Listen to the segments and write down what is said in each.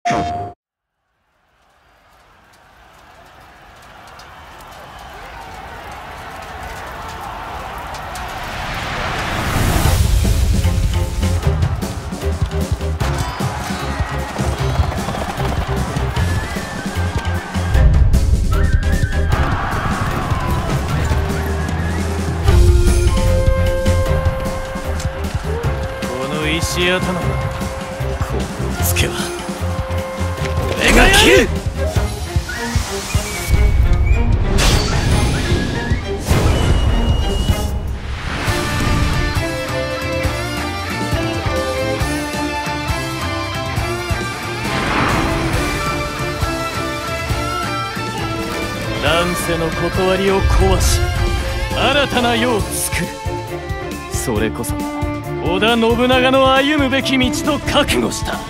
石頭だ。このつけは俺がやる。乱世の断りを壊し新たな世を作る。それこそ織田信長の歩むべき道と覚悟した。邪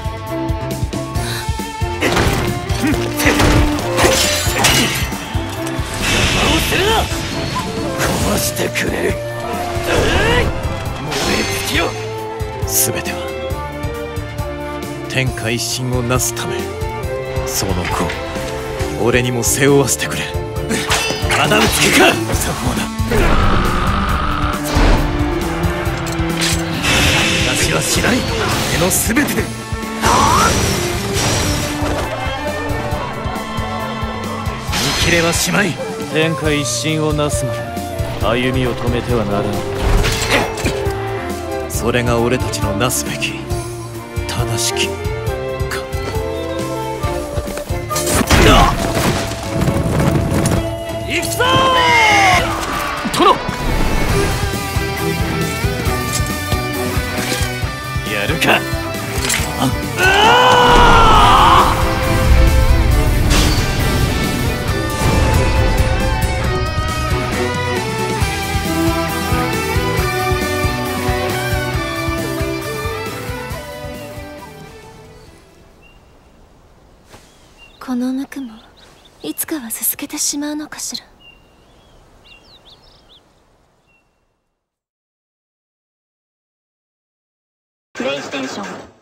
魔をするな。壊してくれる。燃え尽きろ。全ては天下一新をなすため。その子を俺にも背負わせてくれ。仇討ちけか。さほうだ。私はしない。俺の全てで。見切れはしまい。天下一新をなすまで歩みを止めてはならぬ。それが俺たちのなすべき正しきか。行くぞー殿。やるか。 この無垢もいつかは続けてしまうのかしら。プレイステーション